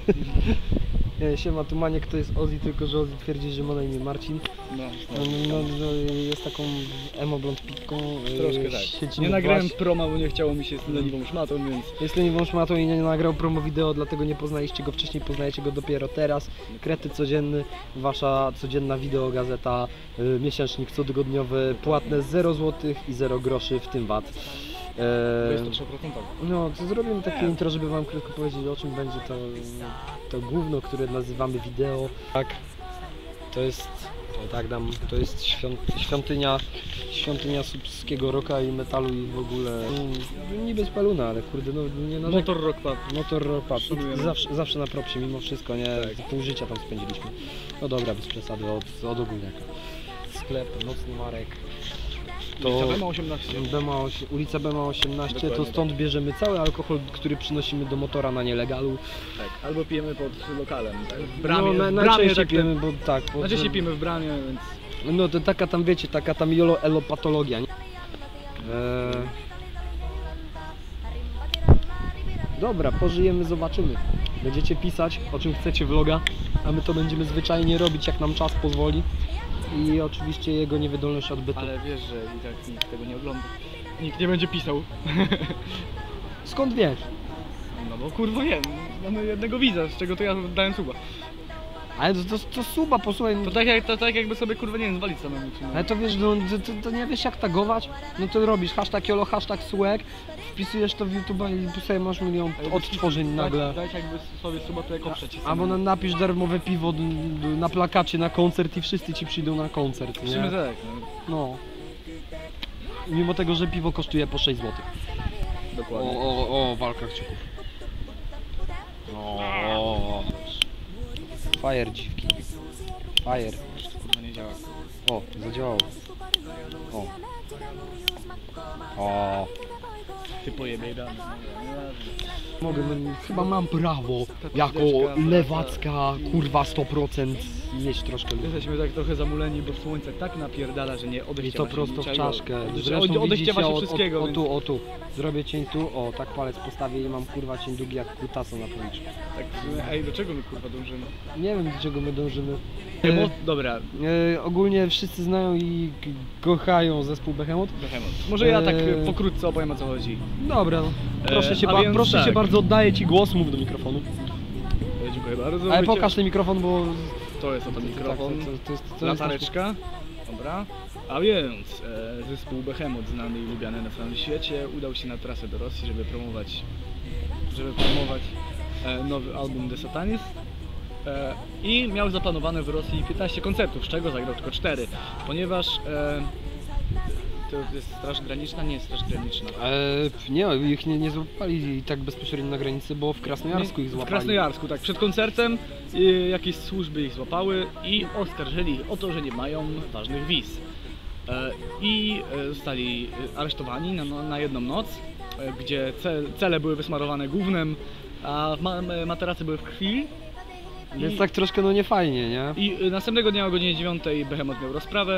Siema, tu Maniek to jest Ozzy, tylko że Ozzy twierdzi, że ma na imię Marcin. No, jest taką emo-blond pitką. Troszkę tak. Nie nagrałem proma, bo nie chciało mi się z leniwą szmatą, więc... Jest leniwą szmatą i nie nagrał promo wideo, dlatego nie poznaliście go wcześniej, poznajecie go dopiero teraz. Krety codzienny, wasza codzienna wideogazeta, miesięcznik cotygodniowy, płatne 0 zł i 0 groszy, w tym VAT. 23%. No, to zrobimy takie intro, żeby wam krótko powiedzieć, o czym będzie to gówno, które nazywamy wideo. Tak, to jest, tak dam, to jest świątynia słupskiego rocka i metalu i w ogóle, niby spaluna, ale kurde, no nie na Motor Rock Pub. Motor Rock Pub, zawsze na propsie mimo wszystko, nie? Tak. Pół życia tam spędziliśmy. No dobra, bez przesady, od ogólniaka. Sklep, Nocny Marek. To Bema 18. Ulica Bema 18, Dokładnie to stąd bierzemy cały alkohol, który przynosimy do motora na nielegalu. Tak, albo pijemy pod lokalem, tak? W bramie, no, w najczęściej tak pijemy, bo tak. Najczęściej pijemy w bramie, więc... No to taka tam, wiecie, taka tam elopatologia, nie? Dobra, pożyjemy, zobaczymy. Będziecie pisać, o czym chcecie vloga, a my to będziemy zwyczajnie robić, jak nam czas pozwoli. I oczywiście jego niewydolność odbytu. Ale wiesz, że i tak nikt tego nie ogląda. Nikt nie będzie pisał. Skąd wiesz? No bo kurwa nie, mamy jednego widza, z czego to ja dałem suba. Ale to suba, posłuchaj. To tak jakby sobie kurwa nie wiem, zwalić samemu. Ale to wiesz, no, to nie wiesz jak tagować? No to robisz hashtag YOLO, hashtag SUEK, wpisujesz to w YouTube'a i sobie masz milion odtworzeń nagle. Dać jakby sobie suba, to jako przeciw. Albo napisz darmowe piwo na plakacie na koncert i wszyscy ci przyjdą na koncert, nie? Tak, no. Mimo tego, że piwo kosztuje po 6 zł. Dokładnie. O, walka kciuków. O. Fire, dziwki. Fire. Kurwa nie działa. O, zadziałało. O. Ty pojebej damy. Mogę, chyba mam prawo, jako lewacka, kurwa 100% mieć troszkę ludzi. Jesteśmy tak trochę zamuleni, bo słońce tak napierdala, że nie odechciewa I to prosto w czaszkę. Odechciewa się wszystkiego. O tu. Zrobię cień tu, o tak palec postawię i mam kurwa cień długi jak kutasa na policzku. Tak, ej, do czego my kurwa dążymy? Nie wiem do czego my dążymy. Dobra. Ogólnie wszyscy znają i kochają zespół Behemoth. Może ja tak pokrótce opowiem, o co chodzi. Dobra, proszę cię bardzo, oddaję ci głos, mów do mikrofonu. Dziękuję bardzo. Ale pokaż ten mikrofon, bo... To jest oto mikrofon, to latareczka. Dobra. A więc zespół Behemoth, znany i lubiany na całym świecie, udał się na trasę do Rosji, żeby promować nowy album The Satanist. I miał zaplanowane w Rosji 15 koncertów, z czego zagrał tylko 4, ponieważ to jest Straż Graniczna, nie jest Straż Graniczna. Nie, ich nie złapali tak bezpośrednio na granicy, bo w Krasnojarsku ich złapali. W Krasnojarsku, tak. Przed koncertem jakieś służby ich złapały i oskarżyli o to, że nie mają ważnych wiz. I zostali aresztowani na jedną noc, gdzie cele były wysmarowane gównem, a materace były w krwi. Więc tak troszkę no niefajnie, nie? I następnego dnia o godzinie 9 Behemoth miał rozprawę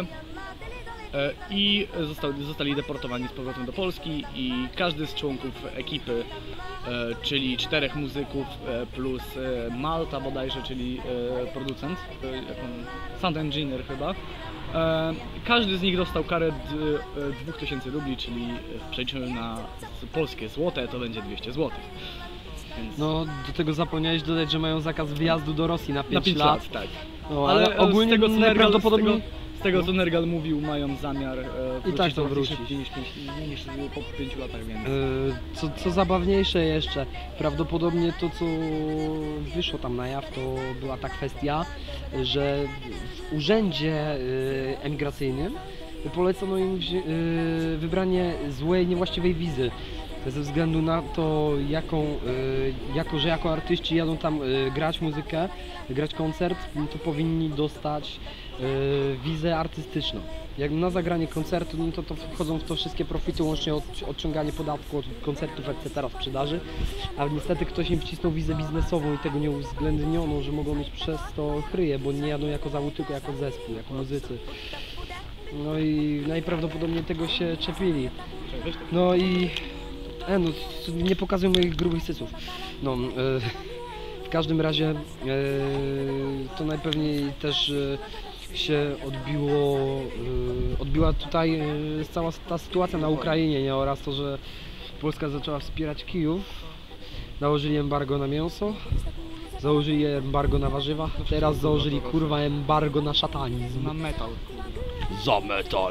i zostali deportowani z powrotem do Polski i każdy z członków ekipy, czyli 4 muzyków plus Malta bodajże, czyli producent, sound engineer chyba, każdy z nich dostał karę 2000 rubli, czyli w przeliczeniu na polskie złote to będzie 200 zł. Więc... No, do tego zapomniałeś dodać, że mają zakaz wyjazdu do Rosji na 5 lat. Tak. No, ale ogólnie z tego, najprawdopodobniej... Z tego co Nergal mówił, mają zamiar i tak to wrócić niż po 5 latach więcej. Co zabawniejsze jeszcze, prawdopodobnie to co wyszło tam na jaw, to była ta kwestia, że w urzędzie emigracyjnym polecono im wybranie złej, niewłaściwej wizy. Ze względu na to, że jako artyści jadą tam grać muzykę, grać koncert, to powinni dostać wizę artystyczną. Jak na zagranie koncertu, no to wchodzą w to wszystkie profity, łącznie odciąganie podatku od koncertów, etc., sprzedaży. Ale niestety ktoś im wcisnął wizę biznesową i tego nie uwzględniono, że mogą mieć przez to chryje, bo nie jadą jako zawód, tylko jako zespół, jako muzycy. No i najprawdopodobniej tego się czepili. No i... no, nie pokazuję moich grubych cyców. No, W każdym razie to najpewniej też się odbiła tutaj cała ta sytuacja na Ukrainie, nie? Oraz to, że Polska zaczęła wspierać Kijów. Nałożyli embargo na mięso, założyli embargo na warzywa, teraz założyli kurwa embargo na szatanizm. Na metal. Za metal!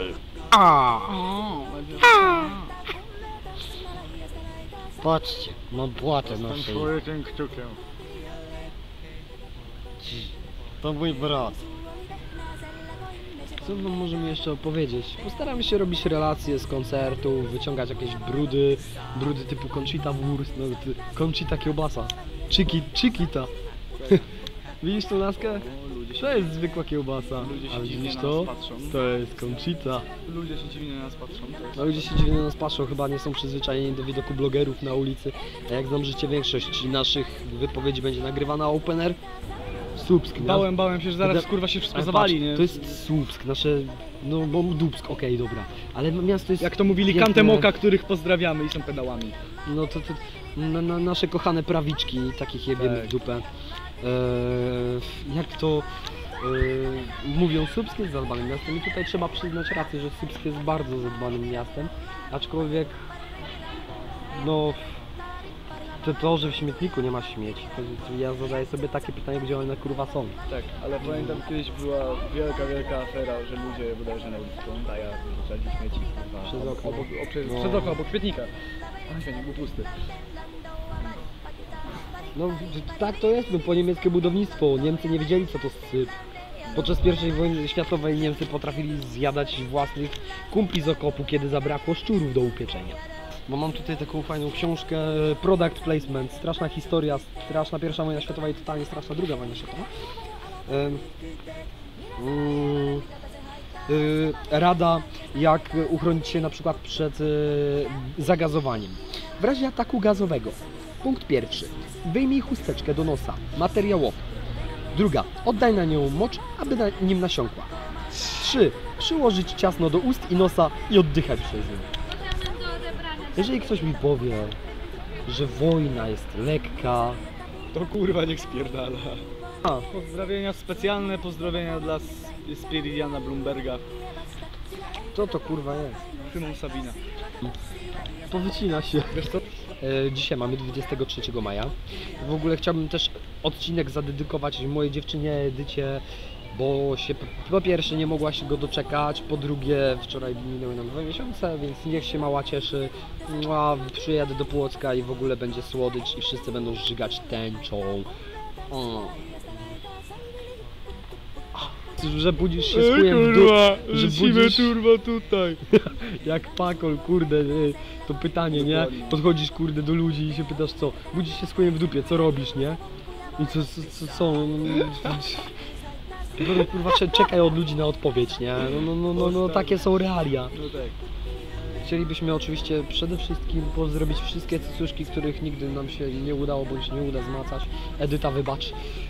Patrzcie, mam płatę na szyi. tym kciukiem. To mój brat. Co wam możemy jeszcze opowiedzieć? Postaramy się robić relacje z koncertów, wyciągać jakieś brudy typu Conchita Wurst, no, Conchita kiełbasa, Chiquita. Widzisz tą laskę? To jest zwykła kiełbasa, Ludzie się ale dziwnie widzisz na to? nas patrzą. To jest Conchita. Ludzie się dziwnie na nas patrzą. No, ludzie się dziwnie na nas patrzą, chyba nie są przyzwyczajeni do widoku blogerów na ulicy. A jak znam życie, większość naszych wypowiedzi będzie nagrywana open air. Słupsk, nie? Bałem się, że zaraz kurwa się wszystko Ale zawali, patrz, nie? to jest Słupsk, nasze, no bo Dubsk, okej, dobra, ale miasto jest... Jak to mówili piękne. Kantemoka, których pozdrawiamy i są pedałami. No to nasze kochane prawiczki, takich jebiemy w Tak. dupę. Jak to mówią, Słupsk jest zadbanym miastem i tutaj trzeba przyznać rację, że Słupsk jest bardzo zadbanym miastem, aczkolwiek no to, że w śmietniku nie ma śmieci, to ja zadaję sobie takie pytanie, gdzie one kurwa są. Tak, ale pamiętam kiedyś była wielka afera, że ludzie bodajże na ulicy Klontaja wyrzucali śmieci kurwa, Przez okno. No. Przez okno, obok śmietnika. A śmietnik był pusty. No tak to jest, no, po niemieckie budownictwo. Niemcy nie wiedzieli co to syp. Podczas I wojny światowej Niemcy potrafili zjadać własnych kumpli z okopu, kiedy zabrakło szczurów do upieczenia. Bo mam tutaj taką fajną książkę Product Placement, straszna historia, straszna I wojna światowa i totalnie straszna II wojna światowa. Rada, jak uchronić się na przykład przed zagazowaniem. W razie ataku gazowego. Punkt pierwszy. Wyjmij chusteczkę do nosa, materiałowy. Druga. Oddaj na nią mocz, aby na nim nasiąkła. 3. Przyłożyć ciasno do ust i nosa i oddychać przez nie. Jeżeli ktoś mi powie, że wojna jest lekka, To kurwa niech spierdala. a, Pozdrowienia, specjalne pozdrowienia dla Spiridiana Bloomberga, to kurwa jest. Szymon Sabina. To wycina się. Wiesz co? Dzisiaj mamy 23 maja. W ogóle chciałbym też odcinek zadedykować mojej dziewczynie Edycie, bo się po pierwsze nie mogła się go doczekać, po drugie wczoraj minęły nam 2 miesiące, więc niech się mała cieszy. Przyjadę do Płocka i w ogóle będzie słodycz i wszyscy będą żygać tęczą. Że budzisz się z chujem w dupie, że budzisz turbo tutaj. jak pakol, kurde, to pytanie, nie? Dokładnie. Podchodzisz, kurde, do ludzi i się pytasz co? Budzisz się z chujem w dupie, co robisz, nie? I co? No, kurwa, czekaj od ludzi na odpowiedź, nie? No, takie są realia. No tak. Chcielibyśmy oczywiście przede wszystkim pozdrowić wszystkie cycuszki, których nigdy nam się nie udało, bądź nie uda zmacać. Edyta, wybacz.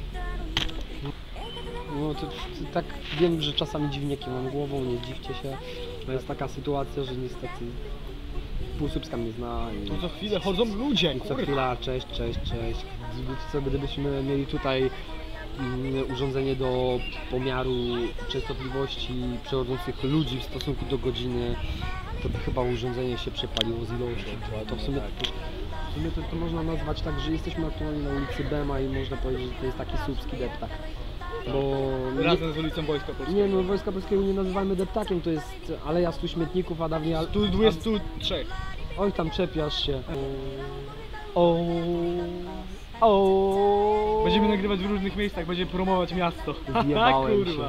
No to tak wiem, że czasami dziwnie kiwam głową, nie dziwcie się. To jest taka sytuacja, że niestety pół Słupska mnie zna i No co chwilę chodzą ludzie, co kurwa. chwila cześć. Gdybyśmy mieli tutaj urządzenie do pomiaru częstotliwości przechodzących ludzi w stosunku do godziny, to by chyba urządzenie się przepaliło z ilością. To w sumie to można nazwać tak, że jesteśmy aktualnie na ulicy Bema i można powiedzieć, że to jest taki słupski deptak. Bo Razem z ulicą Wojska Polskiego. nie no, Wojska Polskiego nie nazywajmy deptakiem, to jest Aleja Stu Śmietników, a dawniej... Tu 23. Oj, tam czepiasz się. O. Będziemy nagrywać w różnych miejscach, będziemy promować miasto. Zjebałem kurwa.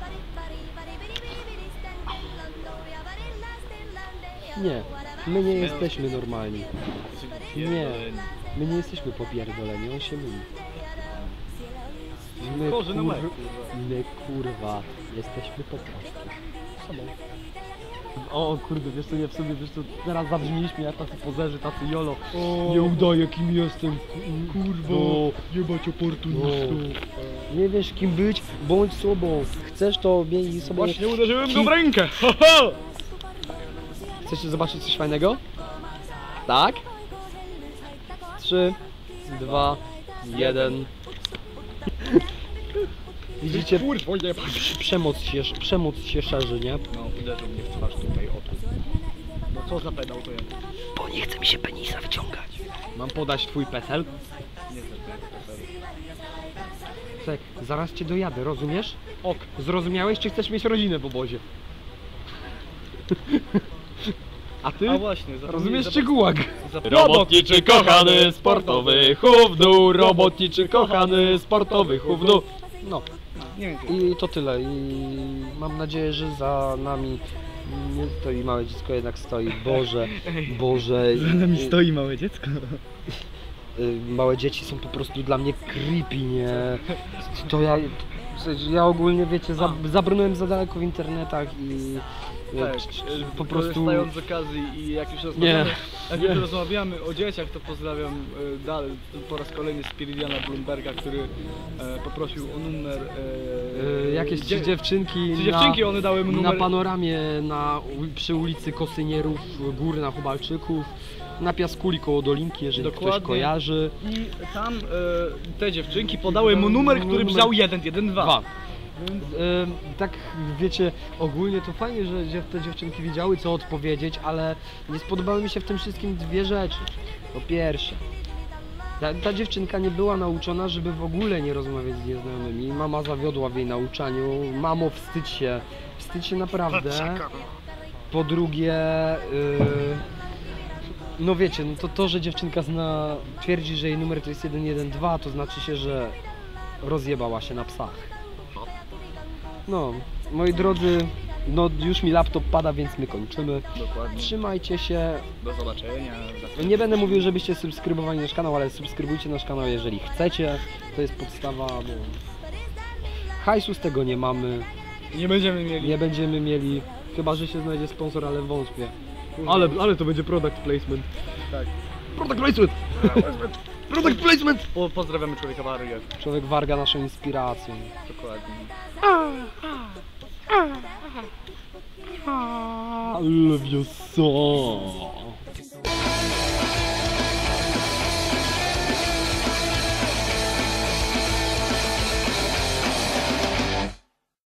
Nie, my nie jesteśmy normalni. Nie, my nie jesteśmy popierdoleni, on się myli. Boże, no My kurwa, jesteśmy po prostu sobą. O kurde, wiesz co, nie w sobie, wiesz co, teraz zabrzmieliśmy jak tacy pozerzy, tacy jolo. Nie udaję kim jestem, kurwa, jebać oportunistów. Nie wiesz kim być, bądź sobą. Chcesz to miej sobie... Właśnie uderzyłem go w rękę. Ho, ho! Chcecie zobaczyć coś fajnego? Tak? 3, 2, 1. Widzicie, Kurwo, nie przemoc się szerzy, nie? No, uderzył mnie w twarz tutaj, o tu. No co za pedał to jest? Bo nie chce mi się penisa wciągać. Mam podać twój PESEL? Nie chcesz tego PESEL-u. Słuchaj, zaraz cię dojadę, rozumiesz? Ok. Zrozumiałeś, czy chcesz mieć rodzinę w obozie? A ty? A właśnie, Rozumiesz czy gułag? Robotniczy kochany, sportowy chów w dół, robotniczy kochany, sportowy chów w dół. No, Nie wiem, i to tyle. I mam nadzieję, że za nami nie stoi małe dziecko, jednak stoi. Boże, Boże. stoi małe dziecko. Małe dzieci są po prostu dla mnie creepy, nie? To ja ogólnie, wiecie, zabrnąłem za daleko w internetach i Tak, po prostu... korzystając z okazji i jak już rozmawiamy o dzieciach, to pozdrawiam dalej po raz kolejny Spiridiana Bloomberga, który poprosił o numer... jakieś trzy dziewczynki, one dały mu numer... na panoramie przy ulicy Kosynierów Gór na Hubalczyków, na Piaskuli koło Dolinki, jeżeli Dokładnie. ktoś kojarzy. I tam te dziewczynki podały mu numer, który brzmiał 112. Więc tak wiecie, ogólnie to fajnie, że te dziewczynki wiedziały co odpowiedzieć, ale nie spodobały mi się w tym wszystkim dwie rzeczy. Po pierwsze, ta dziewczynka nie była nauczona, żeby w ogóle nie rozmawiać z nieznajomymi. Mama zawiodła w jej nauczaniu. Mamo, wstydź się naprawdę. Po drugie, no wiecie, no to że dziewczynka twierdzi, że jej numer to jest 112, to znaczy się, że rozjebała się na psach. No, moi drodzy, no już mi laptop pada, więc my kończymy. Dokładnie. Trzymajcie się. Do zobaczenia. Nie będę mówił, żebyście subskrybowali nasz kanał, ale subskrybujcie nasz kanał, jeżeli chcecie. To jest podstawa, bo hajsu z tego nie mamy. Nie będziemy mieli. Nie będziemy mieli, chyba że się znajdzie sponsor, ale wątpię. Kurwa. Ale to będzie product placement. Tak. Product placement! Product placement! Pozdrawiamy człowieka Wargę. Człowiek Warga naszą inspiracją. Dokładnie. I love you so.